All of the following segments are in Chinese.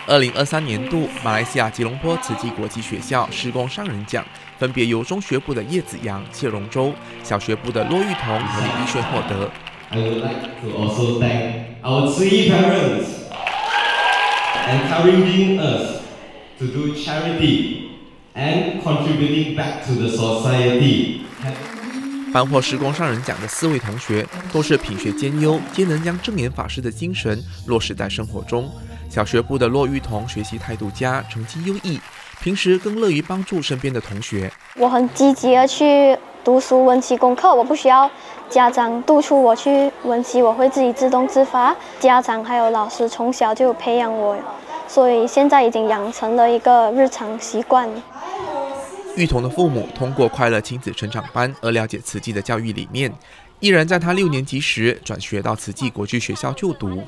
2023年度马来西亚吉隆坡慈济国际学校施工上人奖，分别由中学部的叶子阳、谢荣洲、小学部的骆玉彤和李丽轩获得。 I would like to also thank our Tzu Chi parents encouraging us to do charity and contributing back to the society. 颁获施工上人奖的4位同学都是品学兼优，皆能将正言法师的精神落实在生活中。小学部的骆玉彤学习态度佳，成绩优异，平时更乐于帮助身边的同学。 我很积极的去读书温习功课，我不需要家长督促我去温习，我会自己自动自发。家长还有老师从小就培养我，所以现在已经养成了一个日常习惯。 玉彤的父母通过快乐亲子成长班而了解慈济的教育理念，毅然在他6年级时转学到慈济国际学校就读。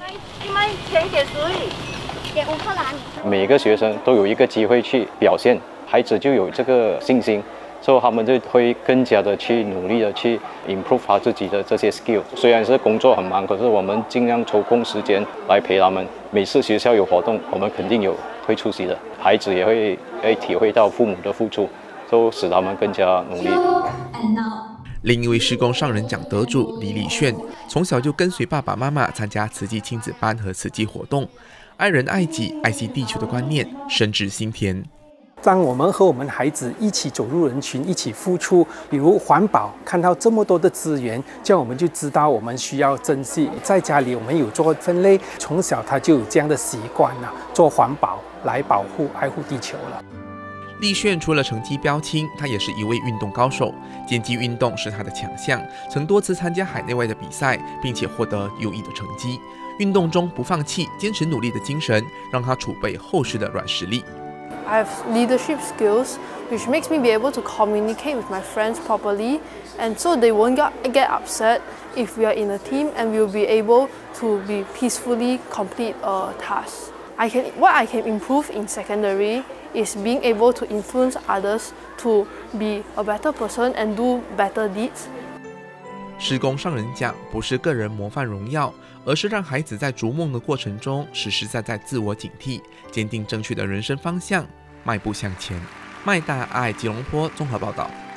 每个学生都有一个机会去表现，孩子就有这个信心，所以他们就会更加的去努力的去 improve 他自己的这些 skill。虽然是工作很忙，可是我们尽量抽空时间来陪他们。每次学校有活动，我们肯定会出席的，孩子也会体会到父母的付出，都使他们更加努力。 另一位施工上人奖得主李丽轩，从小就跟随爸爸妈妈参加慈济亲子班和慈济活动，爱人爱己、爱惜地球的观念深植心田。 当我们和我们孩子一起走入人群，一起付出，比如环保，看到这么多的资源，这样我们就知道我们需要珍惜。在家里我们有做分类，从小他就有这样的习惯了，做环保来保护、爱护地球了。 丽轩除了成绩标青，她也是一位运动高手，剑击运动是她的强项，曾多次参加海内外的比赛，并且获得优异的成绩。运动中不放弃、坚持努力的精神，让她储备厚实的软实力。 I have leadership skills, which makes me be able to communicate with my friends properly, and so they won't get upset if we are in a team, and we'll be able to be peacefully complete a task. What I can improve in secondary is being able to influence others to be a better person and do better deeds. 施工上人奖不是个人模范荣耀，而是让孩子在逐梦的过程中实实在在自我警惕，坚定正确的人生方向，迈步向前。麦大爱吉隆坡综合报道。